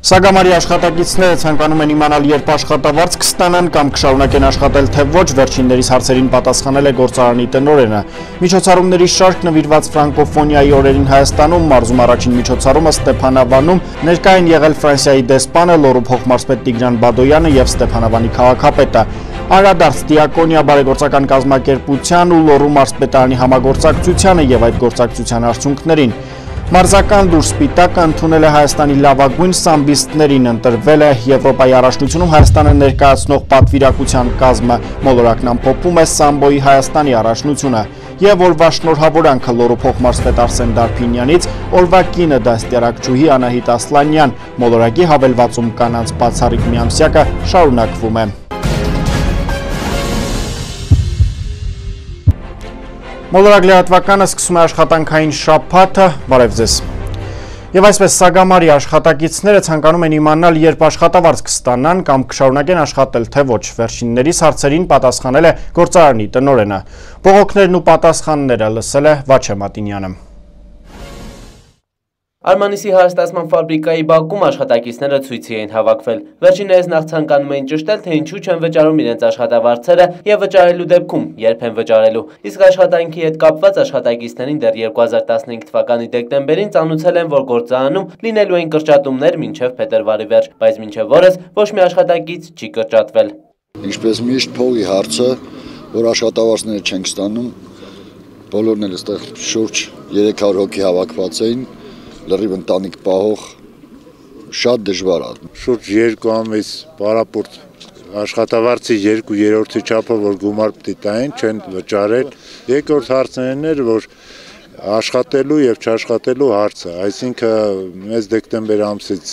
Սագամարի աշխատակիցները ցանկանում են իմանալ, երբ աշխատավարձ կստանան կամ կշարունակեն աշխատել, թե ոչ, վերջիններիս հարցերին պատասխանել է գործարանի տնօրենը։ Միջոցառումների շարք նվիրված ֆրանկոֆոնիայի օրերին Հայաստանում մարզում առաջին միջոցառումը Ստեփանավանում ներկա են եղել Ֆրանսիայի դեսպանը, Լոռու փոխմարզպետ Տիգրան Բադոյանը եւ Ստեփանավանի քաղաքապետը։ Անդրադարձ Դիակոնիա բարեգործական կազմակերպության ու Լոռու մարզպետարանի համագործակցությանը եւ այդ գործակցության արդյունքներին։ Մարզական դուր Սպիտակը ընդունել է Հայաստանի լավագույն սամբիստներին, ընտրվել է Եվրոպայի առաջնությունում Հայաստանը ներկայացնող պատվիրակության կազմը, մոլորակն ամփոփում է Սամբոյի Հայաստանի առաջնությունը եւ օրվա շնորհավորանքը Լոռու փոխմարզպետ Արսեն Դարփինյանից, օրվա կինը դաստիարակչուհի Անահիտ Ասլանյան, մոլորակի հավելվածում կանանց բացառիկ միամսյակը շարունակվում է։ Մոլորակ լրատվականը սկսում է աշխատանքային շաբաթը, բարև ձեզ։ Եվ այսպես Սագամարի աշխատակիցները ցանկանում են իմանալ, երբ աշխատավարձ կստանան կամ կշարունակեն աշխատել, թե ոչ, վերջիններիս հարցերին պատասխանել է գործարանի տնօրենը։ Բողոքներն ու պատասխանները լսել է Վաչե Մատինյանը։ Արմանիսի հարստացման ֆաբրիկայի բակում աշխատակիցները ցույցի էին հավաքվել։ Վերջիններս նախ ցանկանում էին ճշտել, թե ինչու չեն վճարում իրենց աշխատավարձերը եւ վճարելու դեպքում երբ են վճարելու։ Իսկ աշխատանքի հետ կապված աշխատակիցներին դեռ 2015 թվականի դեկտեմբերին ծանուցել են, որ գործարանում լինելու են կրճատումներ մինչեւ փետրվարի վերջ, բայց մինչեւ օրս ոչ մի աշխատակից չի կրճատվել։ Ինչպես միշտ փողի հարցը, որ աշխատավարձները չենք ստանում, բոլորն էլ այստեղ շուրջ 300 հոգի հավաքված էին, լրիվ ընտանիք պահող, շատ դժվար է։ Շուրջ 2 ամիս պարապորտ աշխատավարձի 2/3 չափը, որ գումար պիտի տային, չեն վճարել։ Երկրորդ հարցն էր, որ աշխատելու եւ չաշխատելու հարցը, այսինքն մեզ դեկտեմբեր ամսից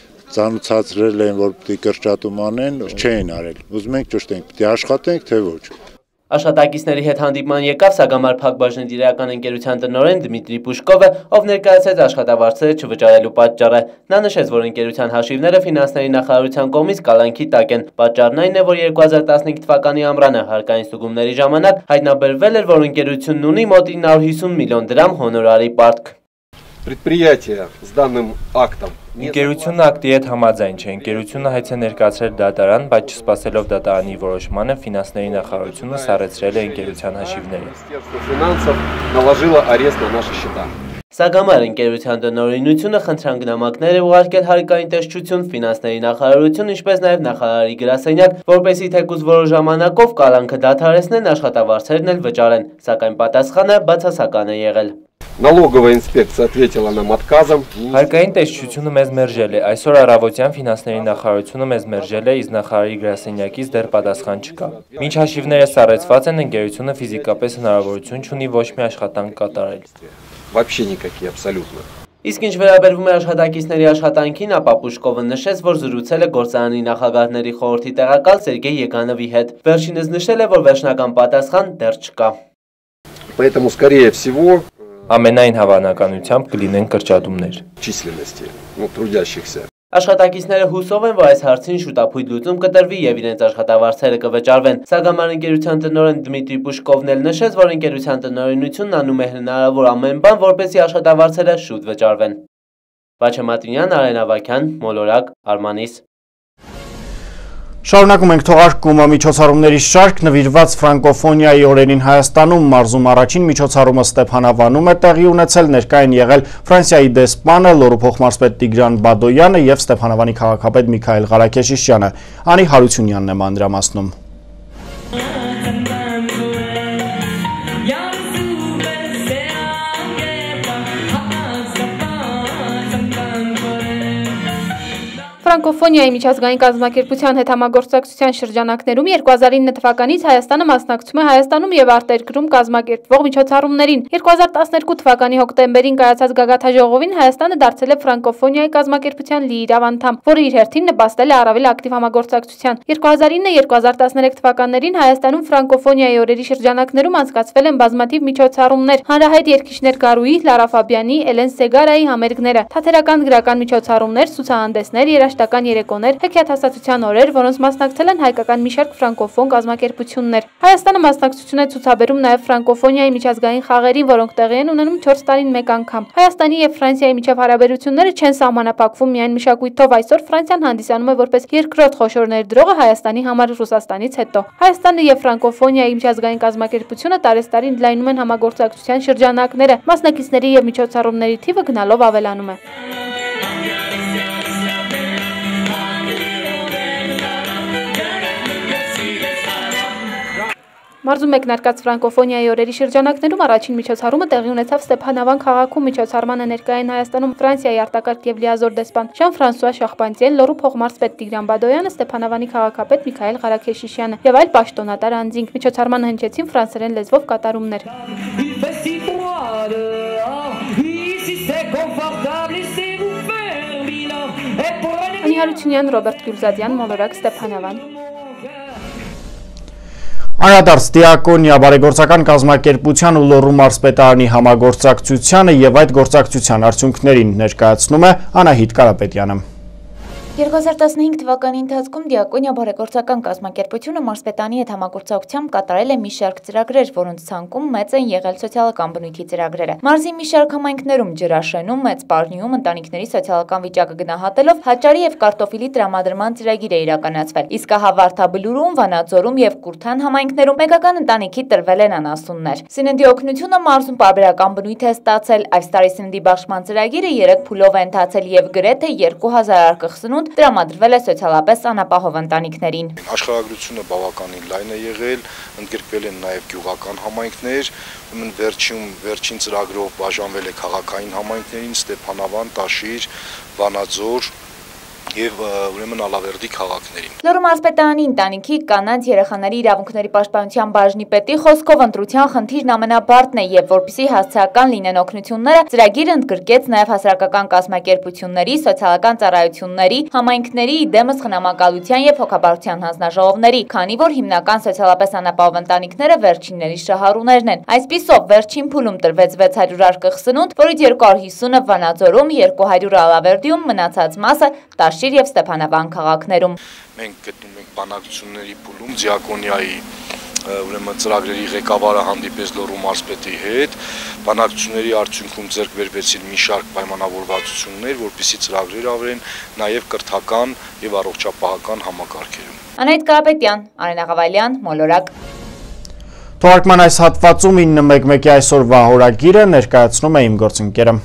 ծանուցացրել են, որ պիտի կրճատում անեն, չէին արել։ Ուզում ենք ճշտենք, պիտի աշխատենք, թե ոչ։ Աշխատակիցների հետ հանդիպման եկավ Սագամար փակbaşıնի դիրական ընկերության տնօրեն Դմիտրի Պուշկովը, ով ներկայացրեց աշխատավարձերը չվճարելու պատճառը։ Նա նշեց, որ ընկերության հաշիվները ֆինանսների նախարարության կողմից կալանքի տակ են։ Պատճառն այն է, որ 2015 թվականի ամռանը հարկային ստուգումների ժամանակ հայտնաբերվել էր, որ ընկերությունն ունի մոտ 950 միլիոն դրամ հոնորարի պարտք։ Предприятие с данным актом. Ընկերությունը ակտի հետ համաձայն չէ, ընկերությունը հայց է ներկայացրել դատարան, բայց չսպասելով դատարանի որոշմանը, ֆինանսների նախարարությունը սառեցրել է ընկերության հաշիվները։ Министерство финансов наложило арест на наши счета. Սագամար ընկերության տնօրինությունը խնդրանքնամակներ է ուղարկել հարկային տեսչություն, ֆինանսների նախարարություն, ինչպես նաև նախարարի գրասենյակ, որպեսզի թեկուզ որոշ ժամանակով կալանքը դադարեցնեն, աշխատավարձերն էլ վճարեն, սակայն պատասխանը բացասական է եղել։ Налоговая инспекция ответила нам отказом. Հարկային տեսչությունը մեզ մերժել է, այսօր առավոտյան ֆինանսների նախարարությունը մեզ մերժել է, իսկ նախարարի գրասենյակից դեռ պատասխան չկա։ Մինչ հաշիվները սառեցված են, ընկերությունը ֆիզիկապես հնարավորություն չունի ոչ մի աշխատանք կատարել։ Вообще никакие, абсолютно. Իսկ ինչ վերաբերվում է աշխատակիցների աշխատանքին, ապա Պուշկովը նշեց, որ զրուցել է գործարանի նախագահների խորհրդի տեղակալ Սերգեյ Եգանովի հետ։ Վերջինս նշել է, որ վերջնական պատասխան դեռ չկա։ Поэтому, скорее всего, Ամենայն հավանականությամբ կլինեն կրճատումներ։ численности, трудящихся. Աշխատակիցները հուսով են, որ այս հարցին շուտափույթ լուծում կտրվի եւ իրենց աշխատավարձերը կվճարվեն։ Սագամար ընկերության տնօրեն Դմիտրի Պուշկովն էլ նշեց, որ ընկերության տնօրինությունն անում է հնարավոր ամեն բան, որպեսզի աշխատավարձերը շուտ վճարվեն։ Վաչե Մատինյան, Արեն Ավագյան, Մոլորակ, Արմանիս։ Շարունակում ենք թողարկումը միջոցառումների շարք նվիրված ֆրանկոֆոնիայի օրերին Հայաստանում մարզում առաջին միջոցառումը Ստեփանավանում է տեղի ունեցել, ներկա են եղել Ֆրանսիայի դեսպանը, Լոռու փոխմարզպետ Տիգրան Բադոյանը եւ Ստեփանավանի քաղաքապետ Միքայել Ղարաքեշիշյանը։ Անի Հարությունյանն է մանրամասնում։ Ֆրանկոֆոնիայի միջազգային կազմակերպության հետ համագործակցության շրջանակներում 2009 թվականից Հայաստանը մասնակցում է Հայաստանում եւ արտերկրում կազմակերպվող միջոցառումներին։ 2012 թվականի հոկտեմբերին կայացած գագաթաժողովին Հայաստանը դարձել է Ֆրանկոֆոնիայի կազմակերպության լիիրավ անդամ, որը իր հերթին նպաստել է առավել ակտիվ համագործակցության։ 2009-2013 թվականներին Հայաստանում Ֆրանկոֆոնիայի օրերի շրջանակներում անցկացվել են բազմաթիվ միջոցառումներ։ Հանրահայտ երգիչներ Գարուի, Լարա Ֆաբյանի, Էլեն Սեգարայի համերգները, թատերական գրական միջոցառումներ, ցուցահանդեսներ, երաժշտական գիտական երեկոներ, հեքիաթասացության օրեր, որոնց մասնակցել են հայկական մի շարք ֆրանկոֆոն կազմակերպություններ։ Հայաստանը մասնակցություն է ցուցաբերում նաև ֆրանկոֆոնիայի միջազգային խաղերին, որոնք տեղի են ունենում 4 տարին մեկ անգամ։ Հայաստանի եւ Ֆրանսիայի միջև հարաբերությունները չեն սահմանափակվում միայն մշակույթով, այսօր Ֆրանսիան հանդիսանում է որպես երկրորդ խոշոր ներդրողը Հայաստանի համար Ռուսաստանից հետո։ Հայաստանը եւ ֆրանկոֆոնիայի միջազգային կազմակերպությունը տարեստարի ընդլայնում են համագործակցության շրջանակները, մասնակիցների եւ միջոցառումների թիվը գնալով ավելանում է։ Մարզում մեկնարկած ֆրանկոֆոնիայի օրերի շրջանակներում առաջին միջոցառումը տեղի ունեցավ Ստեփանավան քաղաքում։ Միջոցառմանը ներկայ են Հայաստանում Ֆրանսիայի արտակարգ եւ լիազոր դեսպան Ժան-Ֆրանսուଆ Շախպանտիեն, Լոռու փոխմարզպետ Տիգրան Բադոյանը, Ստեփանավանի քաղաքապետ Միքայել Ղարաքեշիշյանը եւ այլ պաշտոնատար անձինք։ Միջոցառմանը հնչեցին ֆրանսերեն լեզվով կատարումներ։ Անի Հարությունյան, Ռոբերտ Գյուլզադյան, Մոլորակ, Ստեփանավան։ Անդրադարձ Դիակոնիա բարեգործական կազմակերպության ու Լոռու մարզպետարանի համագործակցությանը եւ այդ գործակցության արդյունքներին ներկայացնում է Անահիտ Կարապետյանը։ 2015 թվականի ընթացքում Դիակոնիա բարեգործական կազմակերպությունը մարզպետարանի հետ համագործակցությամբ կատարել է մի շարք ծրագրեր, որոնց ցանկում մեծ են եղել սոցիալական բնույթի ծրագրերը։ Մարզի մի շարք համայնքներում ջրաշենում, մեծ պարնիում ընտանիքների սոցիալական վիճակը գնահատելով հաճարի եւ կարտոֆիլի տրամադրման ծրագիր է իրականացվել։ Իսկ Հավարդաբլուրում, Վանաձորում եւ Կուրթան համայնքներում մեկական ընտանիքի տրվել են անասուններ։ Սննդի օգնությունը մարզում պարբերական բնույթ է ստացել։ Այս տարի սննդի բաշխման ծրագիրը 3 փուլով է ընթացել եւ գրեթե 2000 արկղ սնունդ տրամադրվել է սոցիալապես անապահով ընտանիքներին։ Աշխարհագրությունը բավականին լայն է եղել, ընդգրկվել են նաև գյուղական համայնքներ, վերջին ծրագրով բաժանվել է քաղաքային համայնքներին, Ստեփանավան, Տաշիր, Վանաձոր եւ ուրեմն Ալավերդի քաղաքներին։ Լոռու մարզպետարանի ընտանիքի կանանց երեխաների իրավունքների պաշտպանության բաժնի պետի խոսքով ընտրության խնդիրն ամենաբարդն է եւ որպեսզի հասցեական լինեն օգնությունները, ծրագիրը ընդգրկեց նաեւ հասարակական կազմակերպությունների, սոցիալական ծառայությունների, համայնքների, դեմս խնամակալության եւ հոգաբարձության հանձնաժողովների, քանի որ հիմնական սոցիալապես անապահով ընտանիքները վերջինների շահառուներն են։ Այսպիսով վերջին փուլում տրվեց 600 արկղ սնունդ, որից 250-ը Վանաձորում, 200-ը Ալավերդիում, մնացած մասը Տաշիր եւ Ստեփանավան քաղաքներում։ Մենք գտնում ենք բանակցությունների փուլում Դիակոնիայի ուրեմն ծրագրերի ղեկավարը հանդիպեց Լոռու մարզպետի հետ, բանակցությունների արդյունքում ձեռք բերվեցին մի շարք պայմանավորվածություններ, որպեսզի ծրագրեր ավերեն նաև կրթական եւ առողջապահական համակարգերում։ Անահիտ Կարապետյան, Արեն Աղավալյան, Մոլորակ։ Թողարկման այս հատվածում 911-ի այսօրվա օրագիրը ներկայացնում է իմ գործընկերը։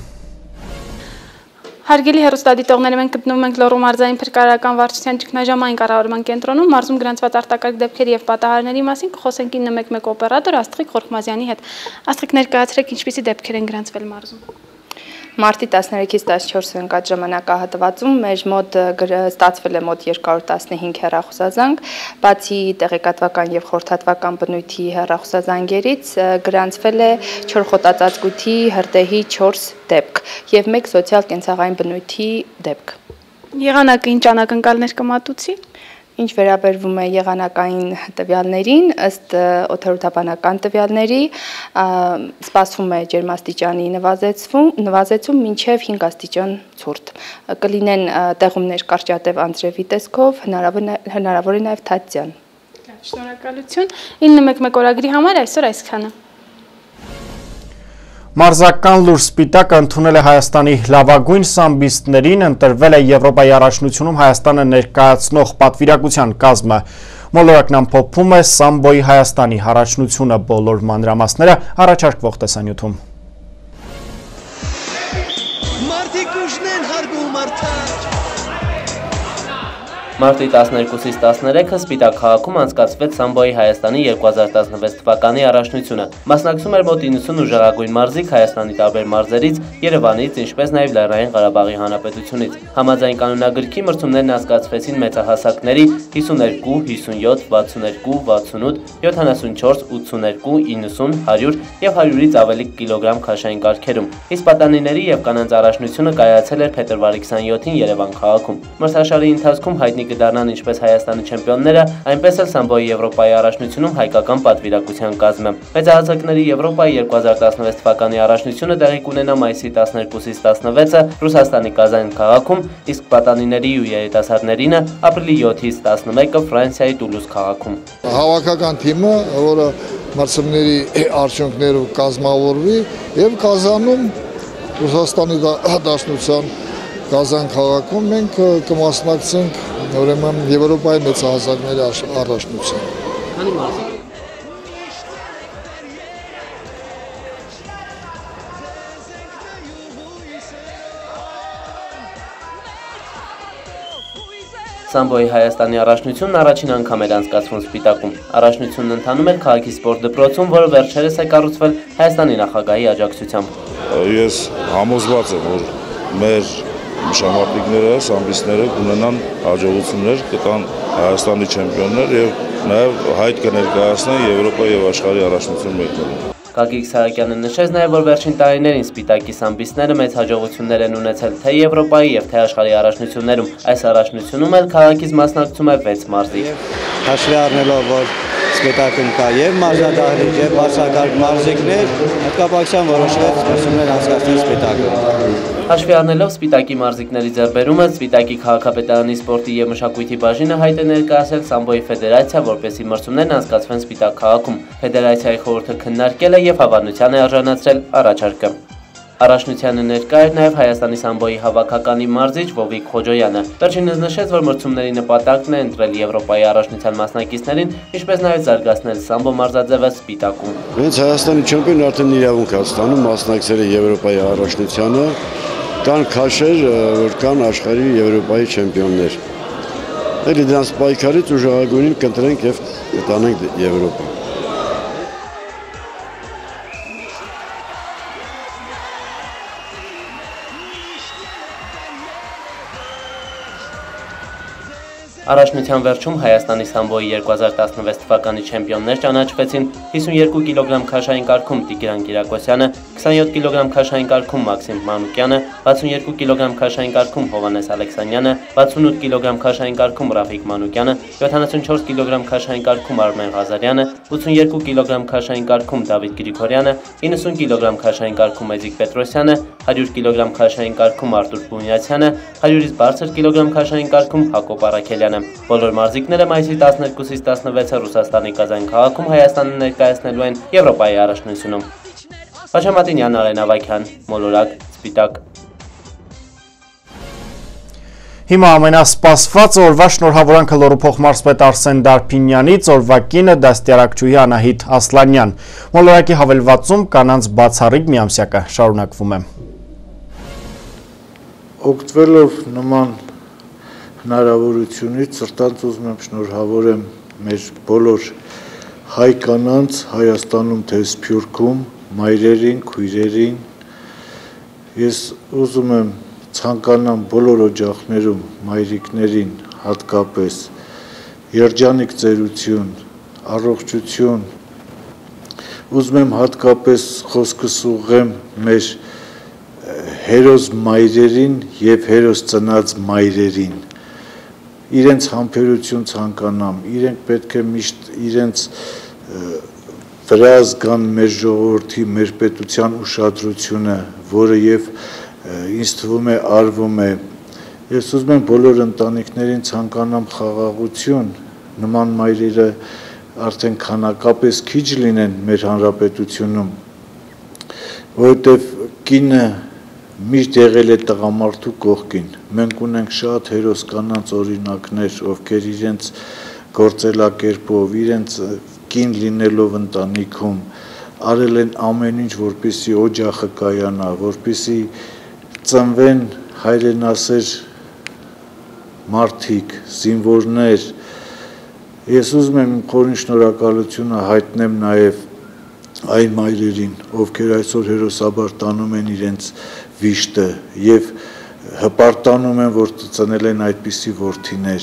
Հարգելի հեռուստադիտողներ, մենք գտնվում ենք Լոռու մարզային փրկարարական վարչության ճգնաժամային կառավարման կենտրոնում, մարզում գրանցված արտակարգ դեպքերի եւ պատահարների մասին կխոսենք 911 օպերատոր Աստղիկ Խորքմազյանի հետ։ Աստղիկ, ներկայացրեք ինչպիսի դեպքեր են գրանցվել մարզում։ Մարտի 13-ից 14 ընկած ժամանակահատվածում մեր մոտ ստացվել է մոտ 215 հեռախոսազանգ, բացի տեղեկատվական եւ խորհրդատվական բնույթի հեռախոսազանգերից գրանցվել է 4 խոտածածկույթի հրդեհի 4 դեպք եւ 1 սոցիալ կենցաղային բնույթի դեպք։ Եղանակը ինչ անակնկալներ կմատուցի։ Ինչ վերաբերվում է եղանակային տվյալներին, ըստ օդերոթաբանական տվյալների, սպասվում է ջերմաստիճանի նվազեցում մինչև 5 աստիճան ցուրտ։ Կլինեն տեղումներ կարճատև անձրևի տեսքով, հնարավոր է նաև թաթձյան։ Շնորհակալություն։ 911 օրագրի համար այսօր այսքանը։ Մարզական լուր Սպիտակը ընդունել է Հայաստանի լավագույն սամբիստներին, ընտրվել է Եվրոպայի առաջնությունում Հայաստանը ներկայացնող պատվիրակության կազմը։ Մոլորակն ամփոփում է Սամբոյի Հայաստանի առաջնությունը, բոլոր մանրամասները առաջարկվող տեսանյութում։ Մարտի 12-ից 13-ը Սպիտակ քաղաքում անցկացվեց Սամբոյի Հայաստանի 2016 թվականի առաջնությունը։ Մասնակցում էր մոտ 90 ուժեղագույն մարզիկ Հայաստանի տարբեր մարզերից, Երևանից, ինչպես նաև Լեռնային Ղարաբաղի Հանրապետությունից։ Համաձայն կանոնագրքի մրցումներն անցկացվեցին մեծահասակների 52, 57, 62, 68, 74, 82, 90, 100 եւ 100-ից ավելի կիլոգրամ քաշային կարգերում։ Իսկ պատանիների եւ կանանց առաջնությունը կայացել էր փետրվարի 27-ին Երևան քաղաքում։ Մրցաշարի ընթացքում հայտնի կդառնան ինչպես Հայաստանի չեմպիոնները, այնպես էլ սամբոյի Եվրոպայի առաջնությունում հայկական պատվիրակության կազմը։ Մեծահասակների Եվրոպայի 2016 թվականի առաջնությունը տեղի կունենա մայիսի 12-ից 16-ը Ռուսաստանի Կազան քաղաքում, իսկ պատանիների ու երիտասարդներինը ապրիլի 7-ից 11-ը Ֆրանսիայի Տուլուզ քաղաքում։ Հավաքական թիմը, որը մրցումների արդյունքներով կազմավորվի եւ Կազանում Ռուսաստանի Դաշնության Կազան քաղաքում մենք կմասնակցենք ուրեմն Եվրոպայի մեծահասակների առաջնության։ Քանի մարզիկ։ Սամբոյի Հայաստանի առաջնությունն առաջին անգամ էր անցկացվում Սպիտակում։ Առաջնությունն ընթանում էր քաղաքի սպորտ դպրոցում, որը վերջերս է կառուցվել Հայաստանի նախագահի աջակցությամբ։ Ես համոզված եմ, որ մեր մշամարտիկները, սամբիստները կունենան հաջողություններ, կտան Հայաստանի չեմպիոններ եւ նաեւ հայտ կներկայացնեն Եվրոպայի եւ աշխարհի առաջնություն մեկնելու։ Գագիկ Սահակյանը նշեց նաև, որ վերջին տարիներին Սպիտակի սամբիստները մեծ հաջողություններ են ունեցել թե Եվրոպայի եւ թե աշխարհի առաջնություններում։ Այս առաջնությունում էլ քաղաքից մասնակցում է 6 մարզիկ։ Հաշվի առնելով, որ Սպիտակում կա եւ մարզադահլիճ եւ բարձրակարգ մարզիկներ, հատկապակցության որոշվեց մրցումներ անցկացնել Սպիտակում։ Հաշվի առնելով Սպիտակի մարզիկների ձեռբերումը, Սպիտակի քաղաքապետարանի սպորտի եւ մշակույթի բաժինը հայտ է ներկայացել Սամբոյի ֆեդերացիա, որպեսզի մրցումներն անցկացվեն Սպիտակ քաղաքում։ Ֆեդերացիայի խորհուրդը քննարկել է եւ հավանության է արժանացրել առաջարկը։ Առաջնությանը ներկա էր նաև Հայաստանի սամբոյի հավաքականի մարզիչ Վովիկ Խոջոյանը։ Վերջինս նշեց, որ մրցումների նպատակն է ընտրել Եվրոպայի առաջնության մասնակիցներին, ինչպես նաև զարգացնել սամբո մարզաձևը Սպիտակում։ Հենց Հայաստանի չեմպիոնն արդեն իրավունք է ստանում մասնակցել Եվրոպայի առաջնությանը, կան քաշեր, որ կան աշխարհի Եվրոպայի չեմպիոններ։ Էլի դրանց պայքարից ուժեղագույնին կընտրենք եւ կտանենք Եվրոպա։ Առաջնության վերջում Հայաստանի սամբոյի 2016 թվականի չեմպիոններ ճանաչվեցին 52 կիլոգրամ քաշային կարգում Տիգրան Կիրակոսյանը, 27 կիլոգրամ քաշային կարգում Մաքսիմ Մանուկյանը, 62 կիլոգրամ քաշային կարգում Հովանես Ալեքսանյանը, 68 կիլոգրամ քաշային կարգում Ռաֆիկ Մանուկյանը, 74 կիլոգրամ քաշային կարգում Արմեն Ղազարյանը, 82 կիլոգրամ քաշային կարգում Դավիթ Գրիգորյանը, 90 կիլոգրամ քաշային կարգում Էզիկ Պետրոսյանը, 100 կիլոգրամ քաշային կարգում Արտուր Բունյացյանը, 100-ից բարձր կիլոգրամ քաշային կարգում Հակոբ Արաքելյանը։ Բոլոր մարզիկները մայիսի 12-ից 16-ը Ռուսաստանի Կազան քաղաքում Հայաստանը ներկայացնելու են Եվրոպայի առաջնությունում։ Խաչամատինյան, Արեն Ավագյան, Մոլորակ, Սպիտակ։ Հիմա ամենասպասված օրվա շնորհավորանքը լոռու մարզպետ Արսեն Դարփինյանից, օրվա կինը դաստիարակչուհի Անահիտ Ասլանյան։ Մոլորակի հավելվածում կանանց բացառիկ միամսյակը շարունակվում է։ Օգտվելով նման հնարավորությունից սրտանց ուզում եմ շնորհավորեմ մեր բոլոր հայ կանանց Հայաստանում թե Սփյուռքում, մայրերին, քույրերին։ Ես ուզում եմ ցանկանամ բոլոր օջախներում մայրիկներին հատկապես երջանիկ ծերություն, առողջություն։ Ուզում եմ հատկապես խոսքս ուղղեմ մեր հերոս մայրերին եւ հերոս ծնած մայրերին։ Իրենց համբերություն ցանկանամ, իրենք պետք է միշտ իրենց վրա զգան մեր ժողովրդի, մեր պետության ուշադրությունը, որը եւ ինձ թվում է արվում է։ Ես ուզում եմ բոլոր ընտանիքներին ցանկանամ խաղաղություն, նման մայրերը արդեն քանակապես քիչ լինեն մեր հանրապետությունում, որովհետեւ կինը միշտ եղել է տղամարդու կողքին։ Մենք ունենք շատ հերոս կանանց օրինակներ, ովքեր իրենց գործելակերպով, իրենց կին լինելով ընտանիքում արել են ամեն ինչ, որպեսզի օջախը կայանա, որպեսզի ծնվեն հայրենասեր մարդիկ, զինվորներ։ Ես ուզում եմ իմ խորին շնորհակալությունը հայտնեմ նաև այն մայրերին, ովքեր այսօր հերոսաբար տանում են իրենց վիշտը եւ հպարտանում են, որ ծնել են այդպիսի որդիներ։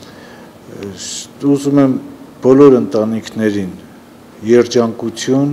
Ուզում եմ բոլոր ընտանիքներին երջանկություն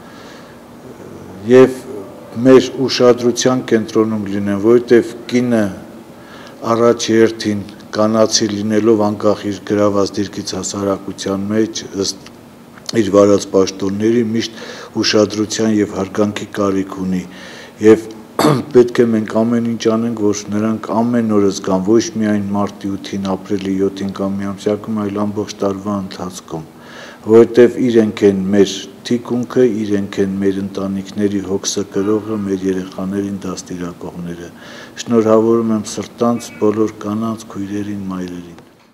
եւ մեր ուշադրության կենտրոնում լինեն, որովհետեւ կինը առաջ երթին կանացի լինելով անկախ իր գրաված դիրքից հասարակության մեջ ըստ իր վարած պաշտոնների միշտ ուշադրության եւ հարգանքի կարիք ունի եւ պետք է մենք ամեն ինչ անենք, որ նրանք ամեն օր զգան ոչ միայն մարտի 8-ին, ապրիլի 7-ին կամ միամսյակում, այլ ամբողջ տարվա ընթացքում, որովհետեւ իրենք են մեր թիկունքը, իրենք են մեր ընտանիքների հոգսը կրողը, մեր երեխաներին դաստիարակողները։ Շնորհավորում եմ սրտանց բոլոր կանանց, քույրերին, մայրերին։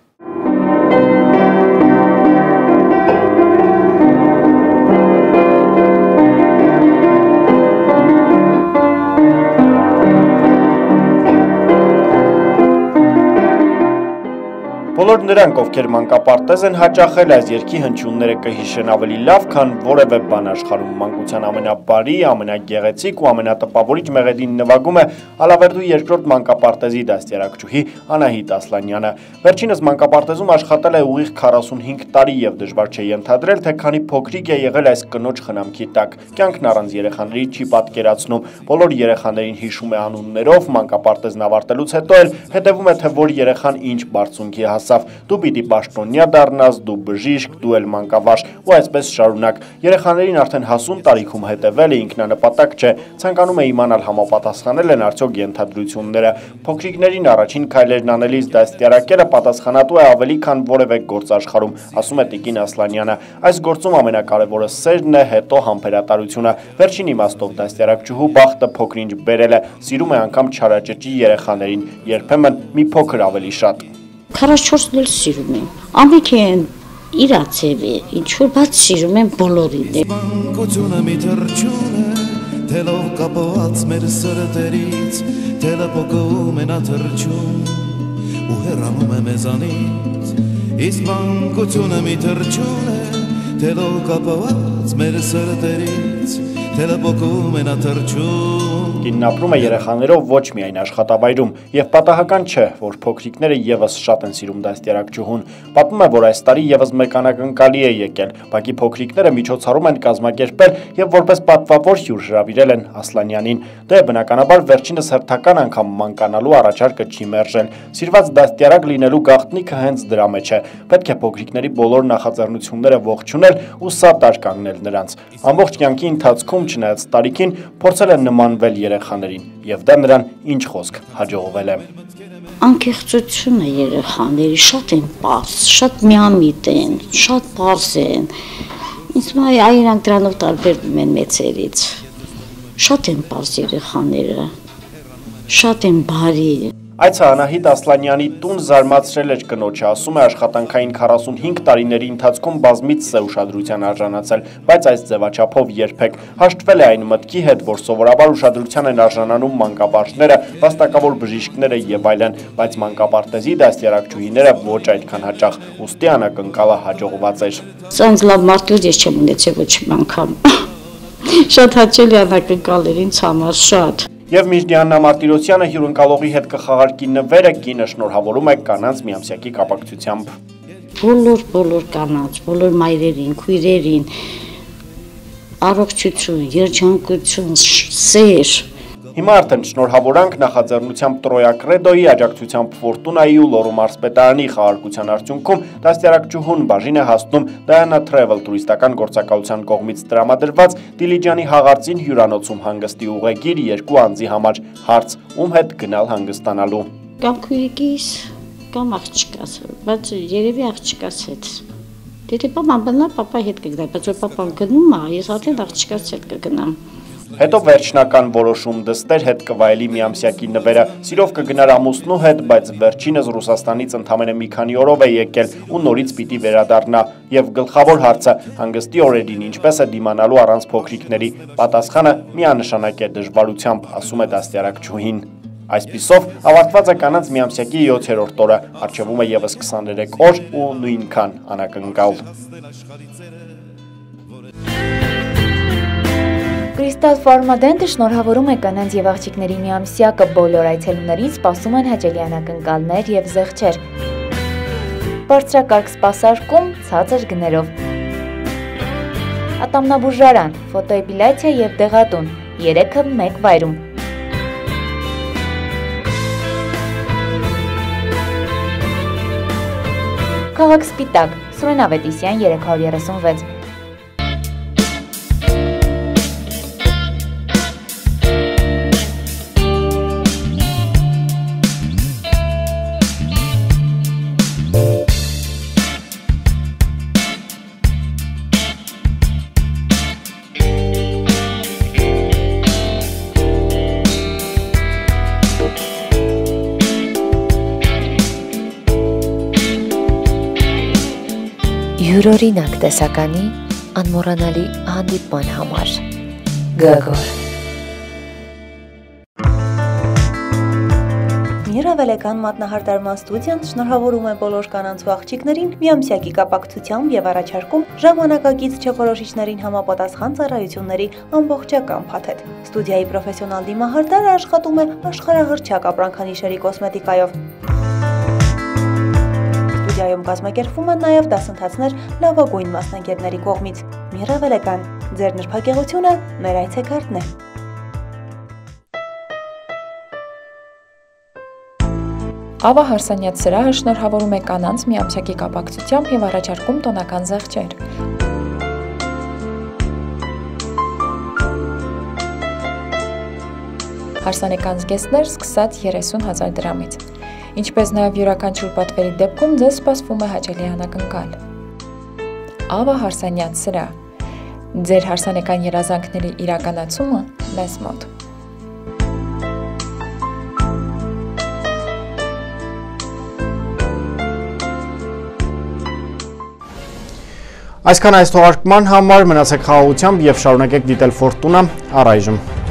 Բոլոր նրանք, ովքեր մանկապարտեզ են հաճախել, այս երգի հնչյունները կհիշեն ավելի լավ, քան որևէ բան աշխարհում։ Մանկության ամենաբարի, ամենագեղեցիկ ու ամենատպավորիչ մեղեդին նվագում է Ալավերդու երկրորդ մանկապարտեզի դաստիարակչուհի Անահիտ Ասլանյանը։ Վերջինս մանկապարտեզում աշխատել է ուղիղ 45 տարի եւ դժվար չէ ենթադրել, թե քանի փոքրիկ է եղել այս կնոջ խնամքի տակ։ Կյանքն առանց երեխաների չի պատկերացնում։ Բոլոր երեխաներին հիշում է անուններով, մանկապարտեզն ավարտելուց հետո էլ հետևում է, թե որ երեխան ինչ բարձունքի հասավ։ Դու պիտի պաշտոնյա դառնաս, դու բժիշկ, դու էլ մանկավարժ ու այսպես շարունակ։ Երեխաներին արդեն հասուն տարիքում հետևելը ինքնանպատակ չէ, ցանկանում է իմանալ համապատասխանել են արդյոք ենթադրությունները։ Փոքրիկներին առաջին քայլերն անելիս դաստիարակելը պատասխանատու է ավելի քան որևէ գործ աշխարհում, ասում է Տիկին Ասլանյանը։ Այս գործում ամենակարևորը սերն է, հետո համբերատարությունը։ Վերջին իմաստով դաստիարակչուհու բախտը փոքրինչ բերել է, սիրում է անգամ չարաճճի երեխաներին, երբեմն մի փոքր ավելի շատ։ 44-ն էլ սիրում եմ, ամենքի են իրացև է, ինչ-որ բաց սիրում եմ բոլորին է։ Մանկությունը մի թրջուն է, թելով կապոած մեր սրտերից, թելը պոկում է նա թրջուն, ու հեռանում է մեզանից, իսկ մանկությունը մի թրջուն է, թելով կապոած մեր սրտերից, թելը պոկում է նա թրջուն։ Կինն ապրում է երեխաներով ոչ միայն աշխատավայրում, եւ պատահական չէ, որ փոքրիկները եւս շատ են սիրում դաստիարակչուհուն։ Պատմում է, որ այս տարի եւս մեկ անակնկալի է եկել, բակի փոքրիկները միջոցառում են կազմակերպել եւ որպես պատվավոր հյուր հրավիրել են Ասլանյանին։ Դե բնականաբար վերջինս հերթական անգամ մանկանալու առաջարկը չի մերժել։ Սիրված դաստիարակ լինելու գաղտնիքը հենց դրա մեջ է։ Պետք է փոքրիկների բոլոր նախաձեռնությունները ողջունել ու սատար կանգնել նրանց։ Ամբողջ կյանքի ընթացքում, չնայած տարիքին, փորձել են նմանվել երեխաներին, եւ դա նրան ինչ խոսք հաջողվել է։ Անկեղծությունը երեխաների շատ են պարզ, շատ միամիտ են, շատ պարզ են։ Ինձ մայ իրանք դրանով տարբերվում են մեծերից։ Շատ են պարզ երեխաները, շատ են բարի։ Այցը Անահիտ Ասլանյանի տուն զարմացրել էր կնոջը, ասում է աշխատանքային 45 տարիների ընթացքում բազմից է ուշադրության արժանացել, բայց այս ձևաչափով երբեք հաշտվել է այն մտքի հետ, որ սովորաբար ուշադրության են արժանանում մանկավարժները, վաստակավոր բժիշկները եւ այլն, բայց մանկապարտեզի դաստիարակչուհիները ոչ այդքան հաճախ, ուստի անակնկալը հաջողված էր։ Սա ինձ լավ մարդուց ես չեմ ունեցել ոչ մի անգամ։ Շատ հաճելի անակնկալ էր ինձ համար, շատ։ Եվ Միջդիաննա Մարտիրոսյանը հյուրընկալողի հետ կխաղարկի նվերը կինը շնորհավորում է կանանց միամսյակի կապակցությամբ։ Բոլոր կանանց, բոլոր մայրերին, քույրերին, առողջություն, երջանկություն, սեր։ Հիմա արդեն շնորհավորանք նախաձեռնությամբ Տրոյակրեդոյի, աջակցությամբ Ֆորտունայի ու Լոռու մարզպետարանի խաղարկության արդյունքում դաստիարակչուհուն բաժին է հասնում Diana Travel տուրիստական գործակալության կողմից տրամադրված Դիլիջանի Հաղարծին հյուրանոցում հանգստի ուղեգիր 2 անձի համար, հարց՝ ում հետ գնալ հանգստանալու։ Կամ քույրիկիս, կամ աղջկաս, բայց երևի աղջկաս հետ։ Դե պապան բնա պապայի հետ կգնա, բայց որ պապան գնում է, ես արդեն աղջկաս հետ կգնամ։ Հետո վերջնական որոշում դստեր հետ կվայելի միամսյակի նվերը, սիրով կգնար ամուսնու հետ, բայց վերջինս Ռուսաստանից ընդամենը մի քանի օրով է եկել ու նորից պիտի վերադառնա, եւ գլխավոր հարցը՝ հանգստի օրերին ինչպես է դիմանալու առանց փոքրիկների, պատասխանը միանշանակ է դժվարությամբ, ասում է դաստիարակչուհին։ Այսպիսով ավարտված է կանանց միամսյակի 7-րդ օրը, առջևում է եւս 23 օր ու նույնքան անակնկալ։ Կրիստալ Ֆարմադենտը շնորհավորում է կանանց եւ աղջիկների միամսյակը, բոլոր այցելուներին սպասում են հաճելի անակնկալներ եւ զեղչեր։ Բարձրակարգ սպասարկում ցածր գներով։ Ատամնաբուժարան, ֆոտոէպիլյացիա եւ դեղատուն, 3-ը մեկ վայրում։ Քաղաք Սպիտակ, Սուրեն Ավետիսյան 336։ Յուրօրինակ տեսականի անմոռանալի հանդիպման համար Գագոր Միրավելական մատնահարդարման ստուդիան շնորհավորում է բոլոր կանանց ու աղջիկներին միամսյակի կապակցությամբ եւ առաջարկում ժամանակակից չորոշիչներին համապատասխան ծառայությունների ամբողջական փաթեթ։ Ստուդիայի պրոֆեսիոնալ դիմահարդարը աշխատում է աշխարհահռչակ ապրանքանիշերի կոսմետիկայով։ Ստուդիայում կազմակերպվում են նաև դասընթացներ լավագույն մասնագետների կողմից։ Միրավելական, ձեր նրբագեղությունը մեր այցեքարտն է։ Ավա Հարսանյաց սրահը շնորհավորում է կանանց միամսյակի կապակցությամբ եւ առաջարկում տոնական զեղչեր։ Հարսանեկան զգեստներ սկսած 30,000 դրամից։ Ինչպես նաև յուրաքանչյուր պատվերի դեպքում ձեզ սպասվում է հաճելի անակնկալ։ Ավա Հարսանյաց սրահ։ Ձեր հարսանեկան երազանքների իրականացումը մեզ մոտ։ Այսքան այս թողարկման համար մնացեք խաղաղությամբ եւ շարունակեք դիտել Ֆորտունա առայժմ։